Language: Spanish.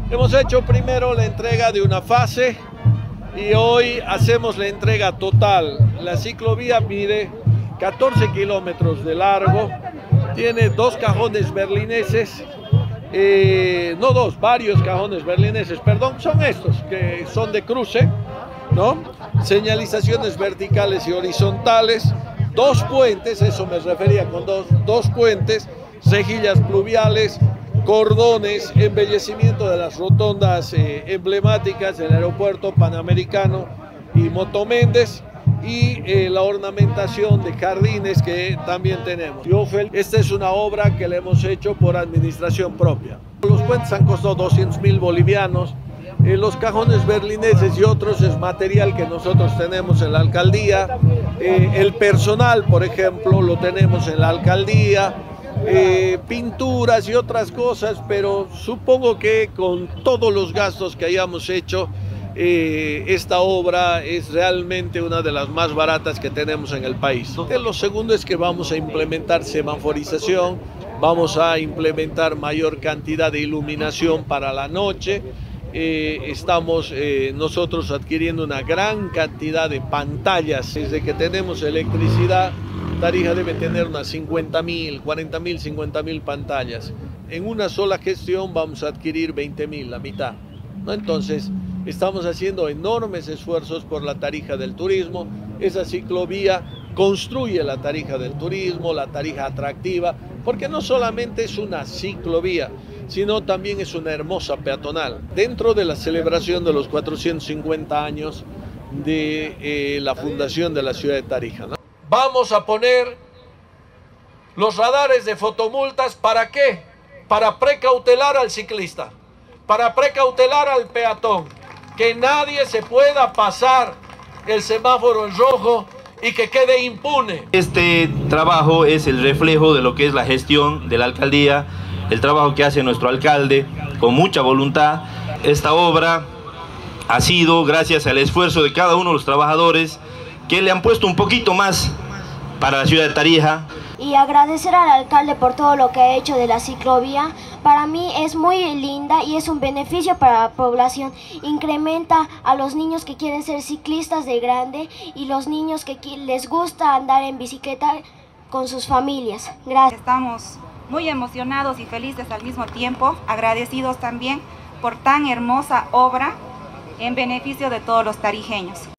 Hemos hecho primero la entrega de una fase y hoy hacemos la entrega total. La ciclovía mide 14 kilómetros de largo, tiene dos cajones berlineses, no dos, varios cajones berlineses, perdón, son estos que son de cruce, ¿no? Señalizaciones verticales y horizontales, dos puentes, eso me refería con dos puentes, rejillas pluviales, cordones, embellecimiento de las rotondas emblemáticas del aeropuerto Panamericano y Motoméndez, y la ornamentación de jardines que también tenemos. Esta es una obra que le hemos hecho por administración propia. Los puentes han costado 200.000 bolivianos. Los cajones berlineses y otros es material que nosotros tenemos en la alcaldía. El personal, por ejemplo, lo tenemos en la alcaldía. Pinturas y otras cosas, pero supongo que con todos los gastos que hayamos hecho, esta obra es realmente una de las más baratas que tenemos en el país. Lo segundo es que vamos a implementar semaforización, vamos a implementar mayor cantidad de iluminación para la noche. Estamos nosotros adquiriendo una gran cantidad de pantallas. Desde que tenemos electricidad, Tarija debe tener unas 50.000, 40.000, 50.000 pantallas. En una sola gestión vamos a adquirir 20.000, la mitad, ¿no? Entonces, estamos haciendo enormes esfuerzos por la Tarija del turismo. Esa ciclovía construye la Tarija del turismo, la Tarija atractiva, porque no solamente es una ciclovía, sino también es una hermosa peatonal. Dentro de la celebración de los 450 años de la fundación de la ciudad de Tarija, ¿no? Vamos a poner los radares de fotomultas, ¿para qué? Para precautelar al ciclista, para precautelar al peatón, que nadie se pueda pasar el semáforo en rojo y que quede impune. Este trabajo es el reflejo de lo que es la gestión de la alcaldía, el trabajo que hace nuestro alcalde con mucha voluntad. Esta obra ha sido gracias al esfuerzo de cada uno de los trabajadores que le han puesto un poquito más para la ciudad de Tarija. Y agradecer al alcalde por todo lo que ha hecho de la ciclovía. Para mí es muy linda y es un beneficio para la población. Incrementa a los niños que quieren ser ciclistas de grande y los niños que les gusta andar en bicicleta con sus familias. Gracias. Estamos muy emocionados y felices al mismo tiempo, agradecidos también por tan hermosa obra en beneficio de todos los tarijeños.